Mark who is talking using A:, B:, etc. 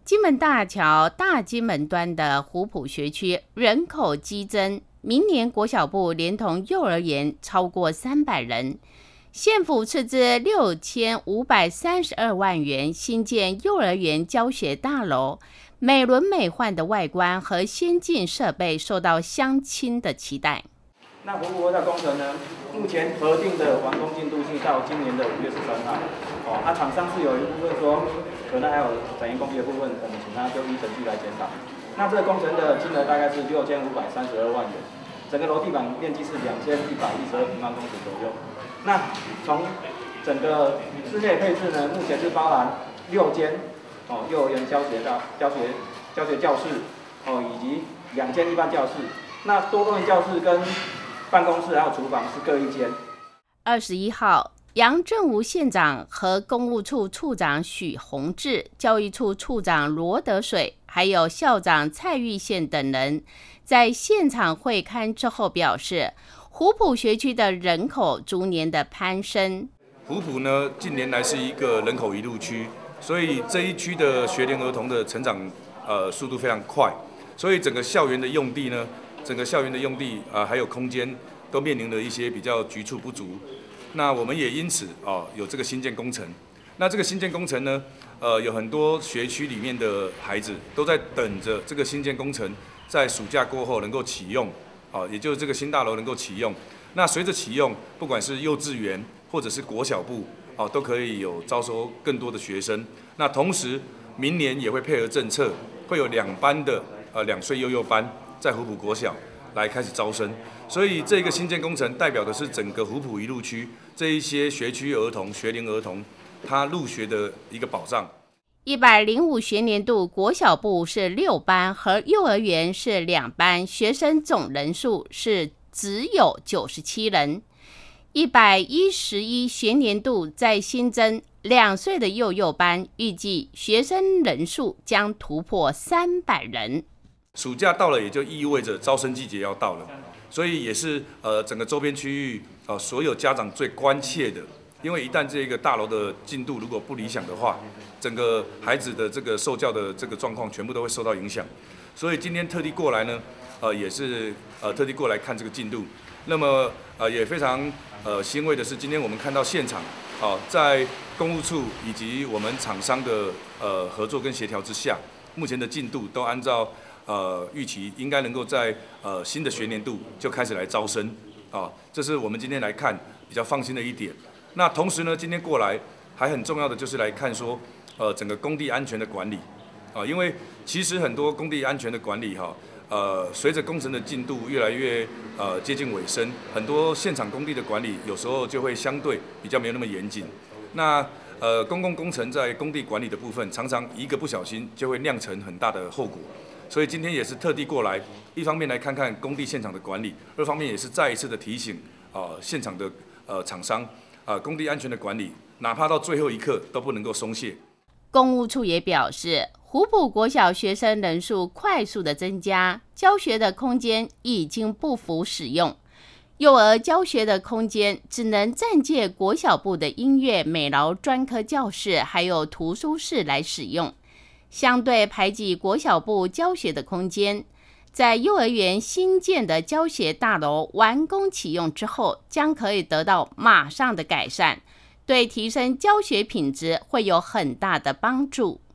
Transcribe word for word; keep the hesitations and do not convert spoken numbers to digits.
A: 金门大桥大金门端的湖埔学区人口激增，明年国小部连同幼儿园超过三百人。县府斥资六千五百三十二万元新建幼儿园教学大楼，美轮美奂的外观和先进设备受到乡亲的期待。
B: 那湖埔国小工程呢，目前核定的完工进度是到今年的五月十三号。哦，啊，厂商是有一部分说，可能还有展延工地的部分，我们请他就依程序来检讨。那这个工程的金额大概是六千五百三十二万元，整个楼地板面积是两千一百一十二平方公尺左右。那从整个室内配置呢，目前是包含六间哦幼儿园教学到教学教学教室哦，以及两间一般教室。那多功能教室跟办公室还有厨房是各一间。
A: 二十一号。杨正吾县长和公务处处长许宏志、教育处处长罗德水，还有校长蔡玉宪等人，在现场会勘之后表示，湖埔学区的人口逐年的攀升。
C: 湖埔呢，近年来是一个人口移入区，所以这一区的学龄儿童的成长呃速度非常快，所以整个校园的用地呢，整个校园的用地啊、呃、还有空间都面临了一些比较局促不足。那我们也因此哦有这个新建工程，那这个新建工程呢，呃有很多学区里面的孩子都在等着这个新建工程在暑假过后能够启用，哦也就是这个新大楼能够启用。那随着启用，不管是幼稚园或者是国小部哦都可以有招收更多的学生。那同时明年也会配合政策，会有两班的呃两岁幼幼班在湖埔国小来开始招生。所以这个新建工程代表的是整个湖埔一路区这一些学区儿童、学龄儿童，他入学的一个保障。
A: 一百零五学年度国小部是六班，和幼儿园是两班，学生总人数是只有九十七人。一百一十一学年度再新增两岁的幼幼班，预计学生人数将突破三百人。
C: 暑假到了，也就意味着招生季节要到了。所以也是呃整个周边区域呃所有家长最关切的，因为一旦这个大楼的进度如果不理想的话，整个孩子的这个受教的这个状况全部都会受到影响。所以今天特地过来呢，呃也是呃特地过来看这个进度。那么呃也非常呃欣慰的是，今天我们看到现场啊、呃，在公务处以及我们厂商的呃合作跟协调之下，目前的进度都按照。呃，预期应该能够在呃新的学年度就开始来招生啊，这是我们今天来看比较放心的一点。那同时呢，今天过来还很重要的就是来看说，呃，整个工地安全的管理啊，因为其实很多工地安全的管理哈，呃，随着工程的进度越来越呃接近尾声，很多现场工地的管理有时候就会相对比较没有那么严谨。那呃，公共工程在工地管理的部分，常常一个不小心就会酿成很大的后果。所以今天也是特地过来，一方面来看看工地现场的管理，二方面也是再一次的提醒啊、呃、现场的呃厂商啊、呃、工地安全的管理，哪怕到最后一刻都不能够松懈。
A: 公务处也表示，湖埔国小学生人数快速的增加，教学的空间已经不敷使用，幼儿教学的空间只能暂借国小部的音乐美劳专科教室还有图书室来使用。相对排挤国小部教学的空间，在幼儿园新建的教学大楼完工启用之后，将可以得到马上的改善，对提升教学品质会有很大的帮助。